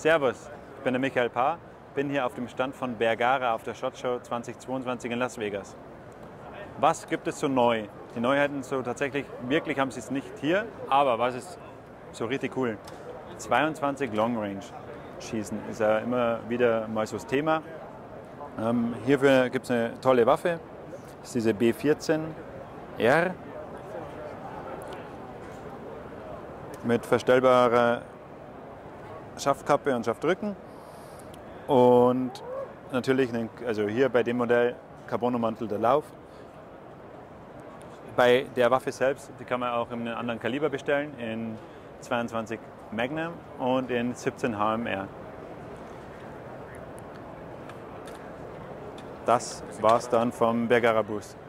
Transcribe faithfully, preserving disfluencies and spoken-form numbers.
Servus, ich bin der Michael Paar, bin hier auf dem Stand von Bergara auf der SHOT Show zweitausendzweiundzwanzig in Las Vegas. Was gibt es so neu? Die Neuheiten so tatsächlich, wirklich haben sie es nicht hier, aber was ist so richtig cool? zweiundzwanzig Long Range Schießen ist ja immer wieder mal so das Thema. Ähm, hierfür gibt es eine tolle Waffe, das ist diese B vierzehn R mit verstellbarer Schaftkappe und Schaftrücken und natürlich, einen, also hier bei dem Modell carbonummantelter Lauf. Bei der Waffe selbst, die kann man auch in einem anderen Kaliber bestellen, in zweiundzwanzig Magnum und in siebzehn H M R. Das war's dann vom Bergara Booth.